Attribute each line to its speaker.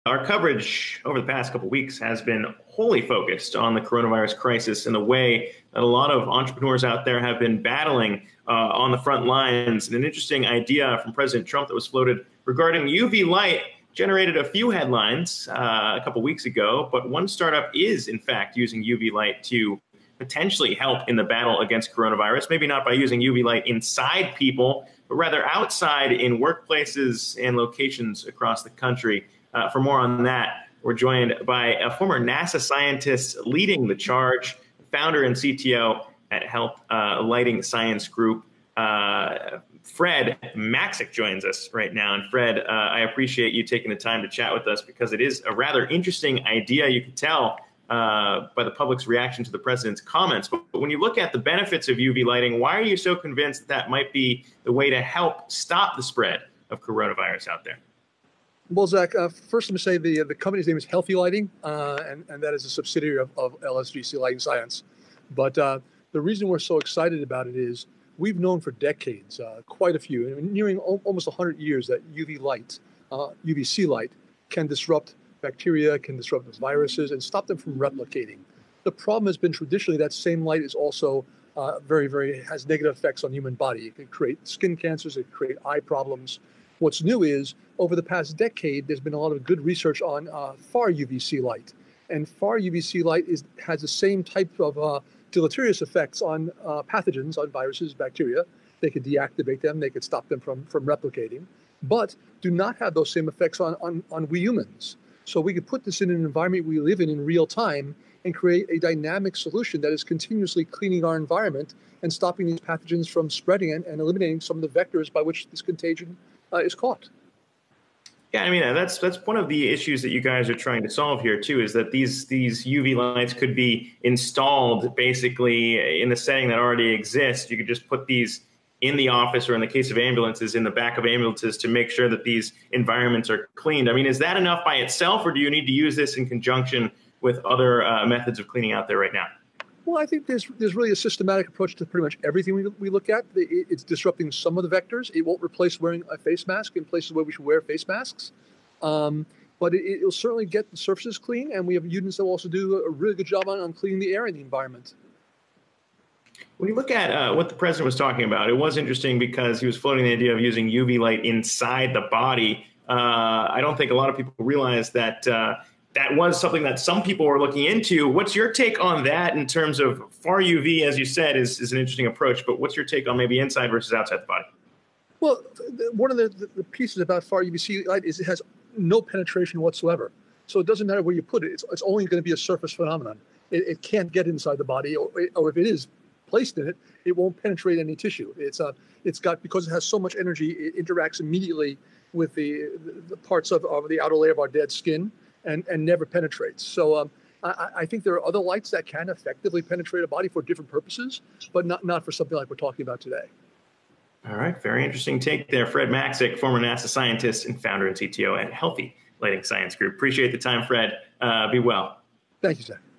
Speaker 1: Our coverage over the past couple of weeks has been wholly focused on the coronavirus crisis and the way that a lot of entrepreneurs out there have been battling on the front lines. And an interesting idea from President Trump that was floated regarding UV light generated a few headlines a couple weeks ago, but one startup is, in fact, using UV light to potentially help in the battle against coronavirus, maybe not by using UV light inside people, but rather outside in workplaces and locations across the country. For more on that, we're joined by a former NASA scientist leading the charge, founder and CTO at Healthe Lighting Science Group. Fred Maxik joins us right now. And Fred, I appreciate you taking the time to chat with us because it is a rather interesting idea. You can tell by the public's reaction to the president's comments. But when you look at the benefits of UV lighting, why are you so convinced that that might be the way to help stop the spread of coronavirus out there?
Speaker 2: Well, Zach, first let me say the company's name is Healthe Lighting, and that is a subsidiary of LSGC Lighting Science. But the reason we're so excited about it is we've known for decades, quite a few, nearing almost 100 years, that UV light, UVC light, can disrupt bacteria, can disrupt viruses, and stop them from replicating. The problem has been traditionally that same light is also has negative effects on the human body. It can create skin cancers, it can create eye problems. What's new is, over the past decade, there's been a lot of good research on Far-UVC light. And Far-UVC light has the same type of deleterious effects on pathogens, on viruses, bacteria. They could deactivate them, they could stop them from replicating, but do not have those same effects on we humans. So we could put this in an environment we live in real time and create a dynamic solution that is continuously cleaning our environment and stopping these pathogens from spreading and eliminating some of the vectors by which this contagion is caught.
Speaker 1: Yeah, I mean, that's one of the issues that you guys are trying to solve here, too, is that these UV lights could be installed basically in the setting that already exists. You could just put these in the office, or in the case of ambulances, in the back of ambulances, to make sure that these environments are cleaned. I mean, is that enough by itself, or do you need to use this in conjunction with other methods of cleaning out there right now?
Speaker 2: Well, I think there's really a systematic approach to pretty much everything we look at. It's disrupting some of the vectors. It won't replace wearing a face mask in places where we should wear face masks. But it'll certainly get the surfaces clean, and we have units that will also do a really good job on cleaning the air in the environment.
Speaker 1: When you look at what the president was talking about, it was interesting because he was floating the idea of using UV light inside the body. I don't think a lot of people realize that that was something that some people were looking into. What's your take on that in terms of far UV, as you said, is an interesting approach, but what's your take on maybe inside versus outside the body?
Speaker 2: Well, one of the pieces about far UVC light is it has no penetration whatsoever. So it doesn't matter where you put it. It's only going to be a surface phenomenon. It can't get inside the body, or if it is placed in it, it won't penetrate any tissue. It's got, because it has so much energy, it interacts immediately with the parts of the outer layer of our dead skin, and never penetrates. So I think there are other lights that can effectively penetrate a body for different purposes, but not for something like we're talking about today.
Speaker 1: All right, very interesting take there. Fred Maxik, former NASA scientist and founder and CTO at Healthe Lighting Science Group. Appreciate the time, Fred. Be well.
Speaker 2: Thank you, Zach.